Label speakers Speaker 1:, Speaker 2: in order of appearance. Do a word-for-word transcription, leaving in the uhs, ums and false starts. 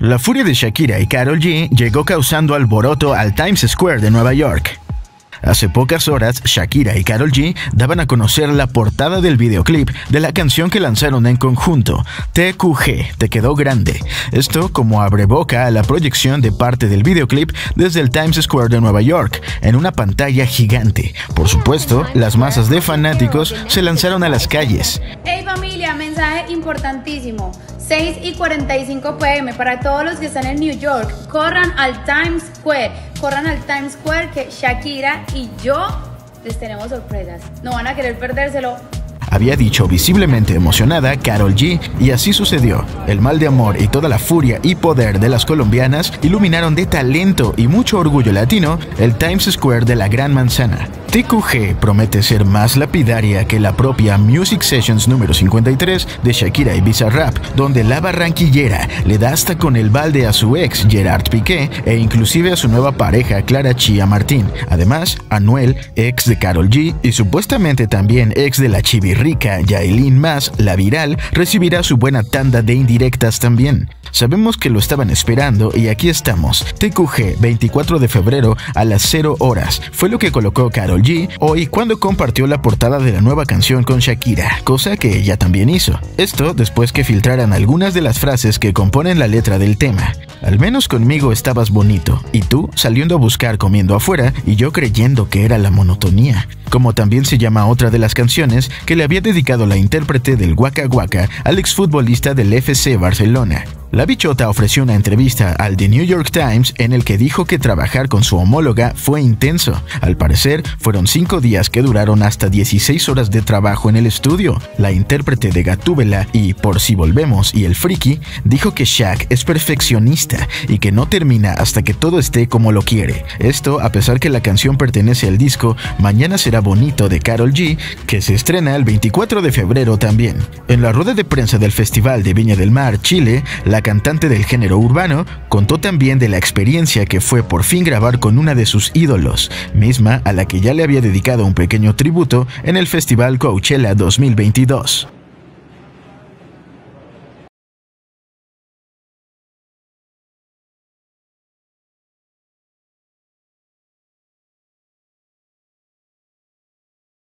Speaker 1: La furia de Shakira y Karol G llegó causando alboroto al Times Square de Nueva York. Hace pocas horas, Shakira y Karol G daban a conocer la portada del videoclip de la canción que lanzaron en conjunto, T Q G, Te Quedó Grande. Esto como abreboca a la proyección de parte del videoclip desde el Times Square de Nueva York, en una pantalla gigante. Por supuesto, las masas de fanáticos se lanzaron a las calles.
Speaker 2: Hey familia, mensaje importantísimo. seis y cuarenta y cinco p m para todos los que están en New York. Corran al Times Square. Corran al Times Square que Shakira y yo les tenemos sorpresas. No van a querer perdérselo.
Speaker 1: Había dicho visiblemente emocionada Karol G, y así sucedió. El mal de amor y toda la furia y poder de las colombianas iluminaron de talento y mucho orgullo latino el Times Square de la Gran Manzana. T Q G promete ser más lapidaria que la propia Music Sessions número cincuenta y tres de Shakira y Bizarrap, donde la barranquillera le da hasta con el balde a su ex Gerard Piqué e inclusive a su nueva pareja Clara Chía Martín. Además, Anuel, ex de Karol G y supuestamente también ex de la chivirrica Yailin Mas, la viral, recibirá su buena tanda de indirectas también. Sabemos que lo estaban esperando y aquí estamos. T Q G, veinticuatro de febrero a las cero horas. Fue lo que colocó Karol G hoy cuando compartió la portada de la nueva canción con Shakira, cosa que ella también hizo. Esto después que filtraran algunas de las frases que componen la letra del tema. Al menos conmigo estabas bonito, y tú saliendo a buscar comiendo afuera y yo creyendo que era la monotonía. Como también se llama otra de las canciones que le había dedicado la intérprete del Waka Waka al exfutbolista del F C Barcelona. La bichota ofreció una entrevista al The New York Times en el que dijo que trabajar con su homóloga fue intenso. Al parecer, fueron cinco días que duraron hasta dieciséis horas de trabajo en el estudio. La intérprete de Gatúbela y Por Si Volvemos y El Friki dijo que Shak es perfeccionista y que no termina hasta que todo esté como lo quiere. Esto a pesar que la canción pertenece al disco Mañana Será Bonito de Karol G, que se estrena el veinticuatro de febrero también. En la rueda de prensa del Festival de Viña del Mar, Chile, la cantante del género urbano contó también de la experiencia que fue por fin grabar con una de sus ídolos, misma a la que ya le había dedicado un pequeño tributo en el Festival Coachella dos mil veintidós.